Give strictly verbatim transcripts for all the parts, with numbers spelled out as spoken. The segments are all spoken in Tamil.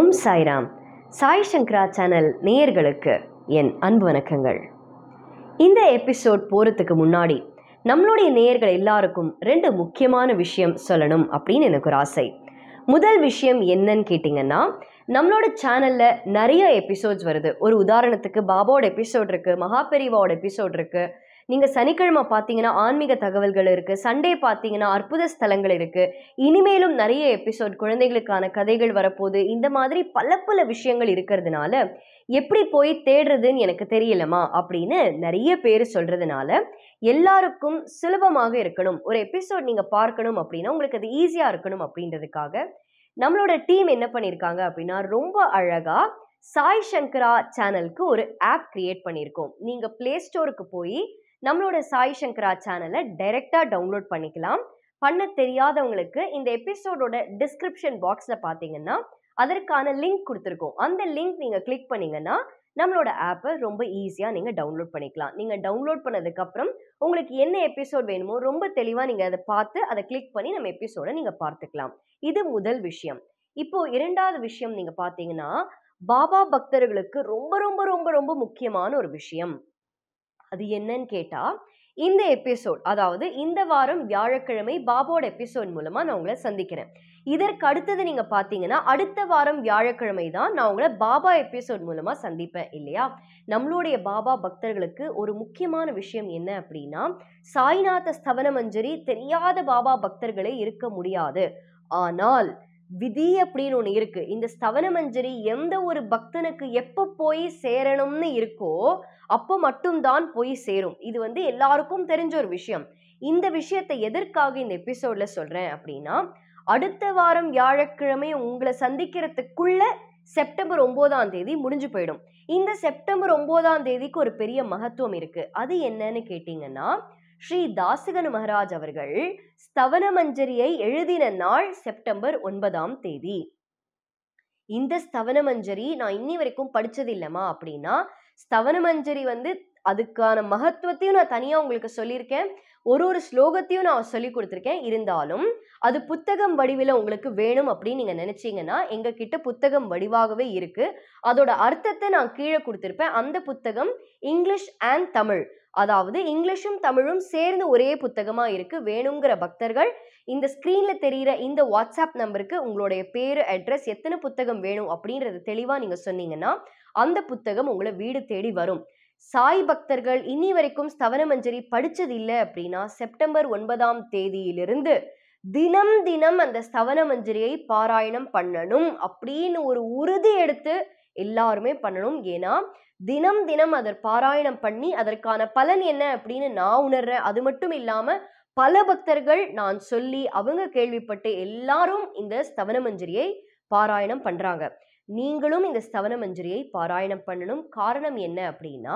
ஓம் சாய்ராம். சாய் சங்கரா சேனல் நேயர்களுக்கு என் அன்பு வணக்கங்கள். இந்த எபிசோட் போகிறதுக்கு முன்னாடி நம்மளுடைய நேயர்கள் எல்லாருக்கும் ரெண்டு முக்கியமான விஷயம் சொல்லணும் அப்படின்னு எனக்கு ஒரு ஆசை. முதல் விஷயம் என்னன்னு கேட்டிங்கன்னா, நம்மளோட சேனலில் நிறைய எபிசோட்ஸ் வருது. ஒரு உதாரணத்துக்கு பாபாவோட எபிசோட் இருக்குது, மகாபெரிவாவோட எபிசோட் இருக்குது. நீங்கள் சனிக்கிழமை பார்த்தீங்கன்னா ஆன்மீக தகவல்கள் இருக்குது, சண்டே பார்த்தீங்கன்னா அற்புத ஸ்தலங்கள் இருக்குது. இனிமேலும் நிறைய எபிசோட் குழந்தைகளுக்கான கதைகள் வரப்போகுது. இந்த மாதிரி பல பல விஷயங்கள் இருக்கிறதுனால எப்படி போய் தேடுறதுன்னு எனக்கு தெரியலமா அப்படின்னு நிறைய பேர் சொல்கிறதுனால எல்லாருக்கும் சுலபமாக இருக்கணும், ஒரு எபிசோட் நீங்கள் பார்க்கணும் அப்படின்னா உங்களுக்கு அது ஈஸியாக இருக்கணும் அப்படின்றதுக்காக நம்மளோட டீம் என்ன பண்ணியிருக்காங்க அப்படின்னா, ரொம்ப அழகாக சாய் சங்கரா சேனலுக்கு ஒரு ஆப் கிரியேட் பண்ணியிருக்கோம். நீங்கள் ப்ளே ஸ்டோருக்கு போய் நம்மளோட சாய் சங்கரா சேனலை டைரெக்டாக டவுன்லோட் பண்ணிக்கலாம். பண்ண தெரியாதவங்களுக்கு இந்த எபிசோடோட டிஸ்கிரிப்ஷன் பாக்ஸில் பார்த்தீங்கன்னா அதற்கான லிங்க் கொடுத்துருக்கோம். அந்த லிங்க் நீங்கள் கிளிக் பண்ணிங்கன்னா நம்மளோட ஆப்பை ரொம்ப ஈஸியாக நீங்கள் டவுன்லோட் பண்ணிக்கலாம். நீங்கள் டவுன்லோட் பண்ணதுக்கப்புறம் உங்களுக்கு என்ன எபிசோட் வேணுமோ ரொம்ப தெளிவாக நீங்கள் அதை பார்த்து அதை கிளிக் பண்ணி நம்ம எபிசோடை நீங்கள் பார்த்துக்கலாம். இது முதல் விஷயம். இப்போது இரண்டாவது விஷயம் நீங்கள் பார்த்தீங்கன்னா, பாபா பக்தர்களுக்கு ரொம்ப ரொம்ப ரொம்ப ரொம்ப முக்கியமான ஒரு விஷயம். அது என்னன்னு கேட்டால், இந்த எபிசோட், அதாவது இந்த வாரம் வியாழக்கிழமை பாபாவோட எபிசோட் மூலமாக நான் உங்களை சந்திக்கிறேன். இதற்கு அடுத்தது நீங்கள் பார்த்தீங்கன்னா அடுத்த வாரம் வியாழக்கிழமை தான் நான் உங்களை பாபா எபிசோட் மூலமாக சந்திப்பேன் இல்லையா? நம்மளுடைய பாபா பக்தர்களுக்கு ஒரு முக்கியமான விஷயம் என்ன அப்படின்னா, சாய்நாத ஸ்தவன மஞ்சரி தெரியாத பாபா பக்தர்களே இருக்க முடியாது. ஆனால் விதி அப்படின்னு ஒன்று இருக்கு. இந்த ஸ்தவன மஞ்சரி எந்த ஒரு பக்தனுக்கு எப்போ போய் சேரணும்னு இருக்கோ அப்போ மட்டும்தான் போய் சேரும். இது வந்து எல்லாருக்கும் தெரிஞ்ச ஒரு விஷயம். இந்த விஷயத்தை எதற்காக இந்த எபிசோட்ல சொல்றேன் அப்படின்னா, அடுத்த வாரம் வியாழக்கிழமை உங்களை சந்திக்கிறதுக்குள்ள செப்டம்பர் ஒன்பதாம் தேதி முடிஞ்சு போயிடும். இந்த செப்டம்பர் ஒன்பதாம் தேதிக்கு ஒரு பெரிய மகத்துவம் இருக்கு. அது என்னன்னு கேட்டீங்கன்னா, ஸ்ரீ தாசகனு மகாராஜ் அவர்கள் ஸ்தவன மஞ்சரியை எழுதின நாள் செப்டம்பர் ஒன்பதாம் தேதி. இந்த ஸ்தவன மஞ்சரி நான் இன்னி வரைக்கும் படிச்சது இல்லைம்மா அப்படின்னா, ஸ்தவன மஞ்சரி வந்து அதுக்கான மகத்துவத்தையும் நான் தனியாக உங்களுக்கு சொல்லியிருக்கேன், ஒரு ஒரு ஸ்லோகத்தையும் நான் சொல்லி கொடுத்துருக்கேன். இருந்தாலும் அது புத்தகம் வடிவில் உங்களுக்கு வேணும் அப்படின்னு நீங்கள் நினச்சிங்கன்னா எங்ககிட்ட புத்தகம் வடிவாகவே இருக்குது. அதோட அர்த்தத்தை நான் கீழே கொடுத்துருப்பேன். அந்த புத்தகம் இங்கிலீஷ் அண்ட் தமிழ், அதாவது இங்கிலீஷும் தமிழும் சேர்ந்து ஒரே புத்தகமாக இருக்குது. வேணுங்கிற பக்தர்கள் இந்த ஸ்க்ரீனில் தெரிகிற இந்த வாட்ஸ்அப் நம்பருக்கு உங்களுடைய பேர், அட்ரஸ், எத்தனை புத்தகம் வேணும் அப்படின்றது தெளிவாக நீங்கள் சொன்னீங்கன்னா அந்த புத்தகம் உங்களை வீடு தேடி வரும். சாய் பக்தர்கள் இன்னி வரைக்கும் ஸ்தவன மஞ்சரி படிச்சது இல்லை அப்படின்னா செப்டம்பர் ஒன்பதாம் தேதியிலிருந்து தினம் தினம் அந்த ஸ்தவன மஞ்சரியை பாராயணம் பண்ணணும் அப்படின்னு ஒரு உறுதி எடுத்து எல்லாருமே பண்ணணும். ஏன்னா தினம் தினம் அதை பாராயணம் பண்ணி அதற்கான பலன் என்ன அப்படின்னு நான் உணர்றேன். அது மட்டும் இல்லாம பல பக்தர்கள் நான் சொல்லி அவங்க கேள்விப்பட்டு எல்லாரும் இந்த ஸ்தவன மஞ்சரியை பாராயணம் பண்றாங்க. நீங்களும் இந்த ஸ்தவன மஞ்சரியை பாராயணம் பண்ணணும். காரணம் என்ன அப்படின்னா,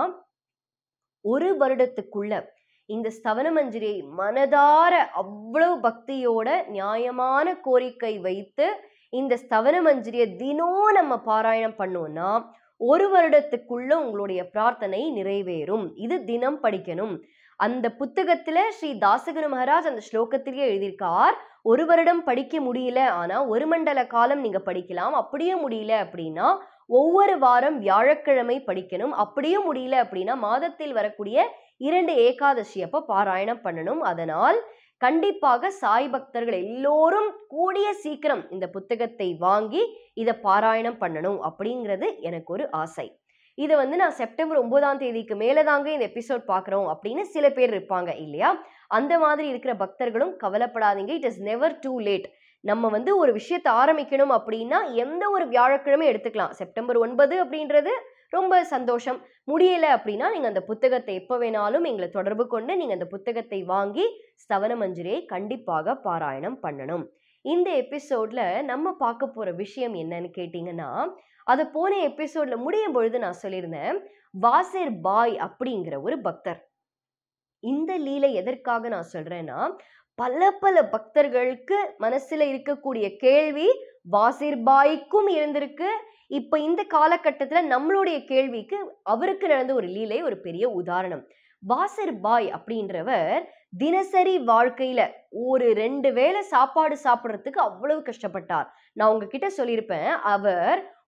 ஒரு வருடத்துக்குள்ள இந்த ஸ்தவன மஞ்சரியை மனதார அவ்வளவு பக்தியோட நியாயமான கோரிக்கை வைத்து இந்த ஸ்தவன மஞ்சரியை தினம் நம்ம பாராயணம் பண்ணோம்னா ஒரு வருடத்துக்குள்ள உங்களுடைய பிரார்த்தனை நிறைவேறும். இது தினம் படிக்கணும். அந்த புத்தகத்துல ஸ்ரீ தாசகனு மகாராஜ் அந்த ஸ்லோகத்திலேயே எழுதியிருக்கார், ஒரு வருடம் படிக்க முடியல ஆனா ஒரு மண்டல காலம் நீங்க படிக்கலாம். அப்படியே முடியல அப்படின்னா ஒவ்வொரு வாரம் வியாழக்கிழமை படிக்கணும். அப்படியே முடியல அப்படின்னா மாதத்தில் வரக்கூடிய இரண்டு ஏகாதசி அப்ப பாராயணம் பண்ணணும். அதனால் கண்டிப்பாக சாய் பக்தர்கள் எல்லோரும் கூடிய சீக்கிரம் இந்த புத்தகத்தை வாங்கி இதை பாராயணம் பண்ணணும் அப்படிங்கிறது எனக்கு ஒரு ஆசை. இதை வந்து நான் செப்டம்பர் ஒன்பதாம் தேதிக்கு மேலே தாங்க இந்த எபிசோட் பார்க்குறோம் அப்படின்னு சில பேர் இருப்பாங்க இல்லையா? அந்த மாதிரி இருக்கிற பக்தர்களும் கவலைப்படாதீங்க. It is never too late. நம்ம வந்து ஒரு விஷயத்தை ஆரம்பிக்கணும் அப்படின்னா எந்த ஒரு வியாழக்கிழமை எடுத்துக்கலாம். செப்டம்பர் ஒன்பது அப்படின்றது ரொம்ப சந்தோஷம். முடியலை அப்படின்னா நீங்கள் அந்த புத்தகத்தை எப்போ வேணாலும் எங்களை தொடர்பு கொண்டு நீங்கள் அந்த புத்தகத்தை வாங்கி ஸ்தவன மஞ்சரியை கண்டிப்பாக பாராயணம் பண்ணணும். இந்த எபிசோட்ல நம்ம பார்க்க போகிற விஷயம் என்னன்னு கேட்டிங்கன்னா, அதை போன எபிசோட்ல முடியும் பொழுது நான் சொல்லியிருந்தேன், வாசிர் பாய் அப்படிங்கிற ஒரு பக்தர். இந்த லீலை எதற்காக நான் சொல்றேன்னா, பல பல பக்தர்களுக்கு மனசுல இருக்கக்கூடிய கேள்வி வாசிர் பாய்க்கும் இருந்திருக்கு. இப்ப இந்த காலகட்டத்துல நம்மளுடைய கேள்விக்கு அவருக்கு நடந்த ஒரு லீலை ஒரு பெரிய உதாரணம். வாசிர் பாய் அப்படின்றவர் தினசரி வாழ்க்கையில ஒரு ரெண்டு வேளை சாப்பாடு சாப்பிட்றதுக்கு அவ்வளவு கஷ்டப்பட்டார். நான் உங்ககிட்ட சொல்லியிருப்பேன், அவர்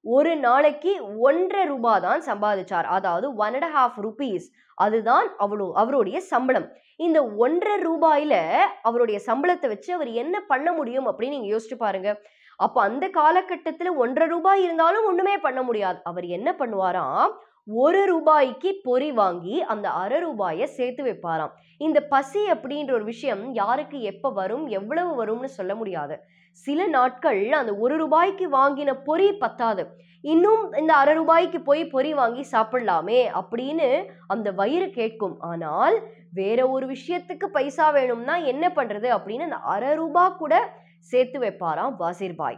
ஒரு நாளைக்கு ஒன்றரை ரூபாய் தான் சம்பாதிச்சார். அதாவது ஒன் அண்ட் ஹாஃப் ருபீஸ் அதுதான் அவ்வளோ அவருடைய சம்பளம். இந்த ஒன்றரை ரூபாயில அவருடைய சம்பளத்தை வச்சு அவர் என்ன பண்ண முடியும் அப்படின்னு நீங்க யோசிச்சு பாருங்க. அப்ப அந்த காலகட்டத்துல ஒன்றரை ரூபாய் இருந்தாலும் ஒண்ணுமே பண்ண முடியாது. அவர் என்ன பண்ணுவாராம், ஒரு ரூபாய்க்கு பொறி வாங்கி அந்த அரை ரூபாயை சேர்த்து வைப்பாராம். இந்த பசி அப்படின்ற ஒரு விஷயம் யாருக்கு எப்ப வரும் எவ்வளவு வரும்னு சொல்ல முடியாது. சில நாட்கள் அந்த ஒரு ரூபாய்க்கு வாங்கின பொறி பத்தாது, இன்னும் இந்த அரை ரூபாய்க்கு போய் பொறி வாங்கி சாப்பிடலாமே அப்படின்னு அந்த வயிறு கேட்கும். ஆனால் வேற ஒரு விஷயத்துக்கு பைசா வேணும்னா என்ன பண்றது அப்படின்னு அந்த அரை ரூபாய் கூட சேர்த்து வைப்பாராம் வாசிர்பாய்.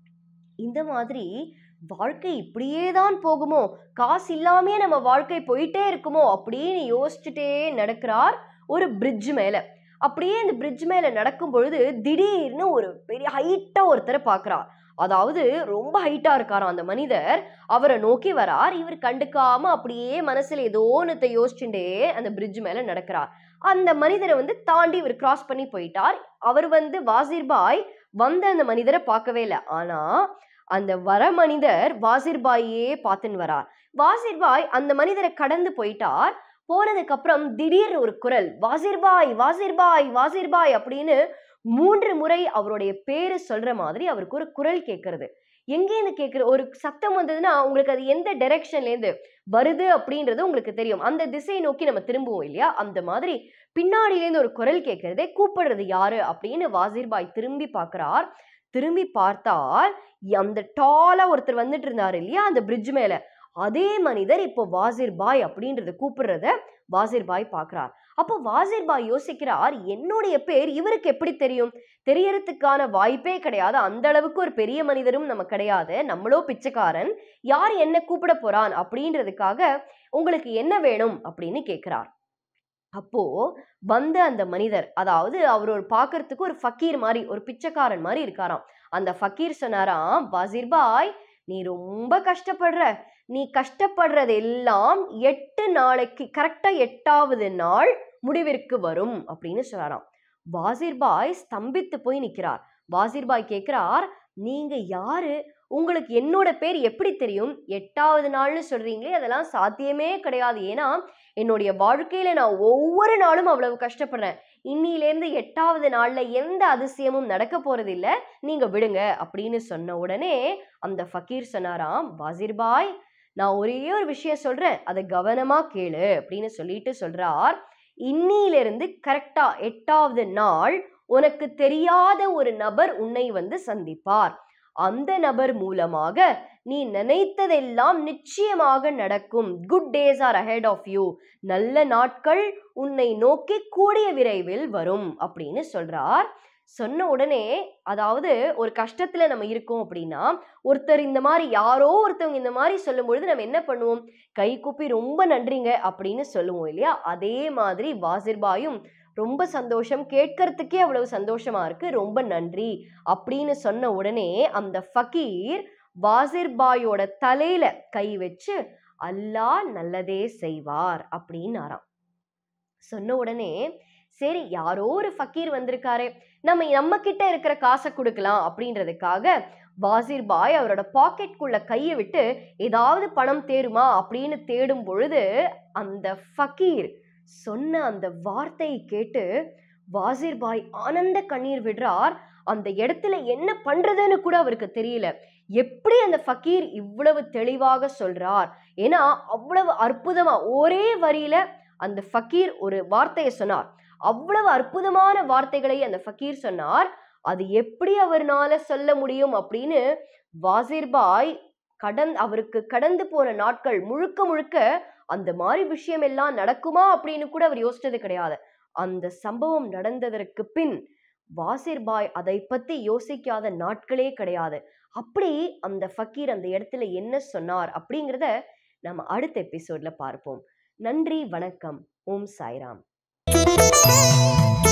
இந்த மாதிரி வாழ்க்கை இப்படியே தான் போகுமோ, காசு இல்லாமே நம்ம வாழ்க்கை போயிட்டே இருக்குமோ அப்படின்னு யோசிச்சுட்டே நடக்கிறார் ஒரு பிரிட்ஜ் மேல. அப்படியே இந்த பிரிட்ஜ் மேல நடக்கும் பொழுது திடீர்னு ஒரு பெரிய ஹைட்டா ஒருத்தரை பாக்குறார். அதாவது ரொம்ப ஹைட்டா இருக்காராம் அந்த மனிதர். அவரை நோக்கி வரார். இவர் கண்டுக்காம அப்படியே மனசுல ஏதோ ஒன்னத்தை யோசிச்சுட்டே அந்த பிரிட்ஜ் மேல நடக்கிறார். அந்த மனிதரை வந்து தாண்டி இவர் கிராஸ் பண்ணி போயிட்டார். அவர் வந்து வாசிர்பாய் வந்த அந்த மனிதரை பார்க்கவே இல்லை. ஆனா அந்த வர மனிதர் வாசிர்பாயே பார்த்துன்னு வரார். வாசிர்பாய் அந்த மனிதரை கடந்து போயிட்டார். போனதுக்கு அப்புறம் திடீர்னு ஒரு குரல், வாசிர்பாய் வாசிர்பாய் வாசிர்பாய் அப்படின்னு மூன்று முறை அவருடைய பேரு சொல்ற மாதிரி அவருக்கு ஒரு குரல் கேட்கறது. எங்கேருந்து கேட்கிற ஒரு சத்தம் வந்ததுன்னா உங்களுக்கு அது எந்த டைரக்ஷன்ல இருந்து வருது அப்படின்றது உங்களுக்கு தெரியும். அந்த திசையை நோக்கி நம்ம திரும்புவோம் இல்லையா, அந்த மாதிரி பின்னாடியிலேருந்து ஒரு குரல் கேட்கறதே கூப்பிடுறது யாரு அப்படின்னு வாசிர்பாய் திரும்பி பார்க்கிறார். திரும்பி பார்த்தால் அந்த டாலா ஒருத்தர் வந்துட்டு இருந்தாரு இல்லையா அந்த பிரிட்ஜ் மேல, அதே மனிதர் இப்போ வாசிர்பாய் அப்படின்றத கூப்பிடுறத வாசிர்பாய் பார்க்கிறார். அப்போ வாசிர்பாய் யோசிக்கிறார், என்னுடைய பேர் இவருக்கு எப்படி தெரியும்? தெரியறதுக்கான வாய்ப்பே கிடையாது. அந்த அளவுக்கு ஒரு பெரிய மனிதரும் நம்ம கிடையாது, நம்மளோ பிச்சைக்காரன், யார் என்ன கூப்பிட போறான் அப்படின்றதுக்காக உங்களுக்கு என்ன வேணும் அப்படின்னு கேட்கிறார். அப்போ வந்த அந்த மனிதர், அதாவது அவர் ஒரு பார்க்கறதுக்கு ஒரு ஃபக்கீர் மாதிரி, ஒரு பிச்சைக்காரன் மாதிரி இருக்காராம். அந்த ஃபக்கீர் சொன்னாராம், வாசிர்பாய் நீ ரொம்ப கஷ்டப்படுற, நீ கஷ்டப்படுறது எல்லாம் எட்டு நாளைக்கு கரெக்டா எட்டாவது நாள் முடிவிற்கு வரும் அப்படின்னு சொல்றாராம். வாசிர்பாய் ஸ்தம்பித்து போய் நிற்கிறார். வாசிர்பாய் கேட்கிறார், நீங்க யாரு? உங்களுக்கு என்னோட பேர் எப்படி தெரியும்? எட்டாவது நாள்னு சொல்றீங்களே, அதெல்லாம் சாத்தியமே கிடையாது. ஏன்னா என்னுடைய வாழ்க்கையில நான் ஒவ்வொரு நாளும் அவ்வளவு கஷ்டப்படுறேன். இன்னிலேருந்து எட்டாவது நாள்ல எந்த அதிசயமும் நடக்க போறது இல்ல, நீங்க விடுங்க அப்படின்னு சொன்ன உடனே அந்த ஃபக்கீர் சொன்னாராம், வாசிர்பாய் நான் ஒரே ஒரு விஷயம் சொல்றேன், அதை கவனமா கேளு அப்படின்னு சொல்லிட்டு சொல்றார். இன்னிலிருந்து கரெக்டா எட்டாவது நாள் உனக்கு தெரியாத ஒரு நபர் உன்னை வந்து சந்திப்பார். அந்த நபர் மூலமாக நீ நினைத்ததெல்லாம் நிச்சயமாக நடக்கும். Good days are ahead of you. நல்ல நாட்கள் உன்னை நோக்கி கூடிய விரைவில் வரும் அப்படின்னு சொல்றார். சொன்ன உடனே, அதாவது ஒரு கஷ்டத்துல நம்ம இருக்கோம் அப்படின்னா ஒருத்தர் இந்த மாதிரி யாரோ ஒருத்தவங்க இந்த மாதிரி சொல்லும் பொழுது நம்ம என்ன பண்ணுவோம்? கை கூப்பி ரொம்ப நன்றிங்க அப்படின்னு சொல்லுவோம் இல்லையா? அதே மாதிரி வாசிர்பாயும் ரொம்ப சந்தோஷம், கேட்கறதுக்கே அவ்வளவு சந்தோஷமா இருக்கு, ரொம்ப நன்றி அப்படின்னு சொன்ன உடனே அந்த ஃபக்கீர் வாசிர்பாயோட தலையில கை வச்சு அல்லாஹ் நல்லதே செய்வார் அப்படின்னாராம். சொன்ன உடனே சரி, யாரோ ஒரு ஃபக்கீர் வந்திருக்காரு, நம்ம நம்ம கிட்ட இருக்கிற காசை கொடுக்கலாம் அப்படின்றதுக்காக வாசிர்பாய் அவரோட பாக்கெட்குள்ள கையை விட்டு ஏதாவது பணம் தேருமா அப்படின்னு தேடும் பொழுது அந்த ஃபக்கீர் சொன்ன அந்த வார்த்தையை கேட்டு வாசிர்பாய் ஆனந்த கண்ணீர் விடுறார். அந்த இடத்துல என்ன பண்றதுன்னு கூட அவருக்கு தெரியல. எப்படி அந்த ஃபக்கீர் இவ்வளவு தெளிவாக சொல்றார்? ஏன்னா அவ்வளவு அற்புதமா ஒரே வரியில அந்த ஃபக்கீர் ஒரு வார்த்தையை சொன்னார். அவ்வளவு அற்புதமான வார்த்தைகளை அந்த ஃபக்கீர் சொன்னார். அது எப்படி அவர்னால சொல்ல முடியும் அப்படின்னு வாசிர்பாய் கடன் அவருக்கு கடந்து போன நாட்கள் முழுக்க முழுக்க அந்த மாதிரி விஷயம் எல்லாம் நடக்குமா அப்படின்னு கூட அவர் யோசிச்சது கிடையாது. அந்த சம்பவம் நடந்ததற்கு பின் வாசிர்பாய் அதை பத்தி யோசிக்காத நாட்களே கிடையாது. அப்படி அந்த ஃபக்கீர் அந்த இடத்துல என்ன சொன்னார் அப்படிங்கிறத நம்ம அடுத்த எபிசோட்ல பார்ப்போம். நன்றி, வணக்கம், ஓம் சாய்ராம்.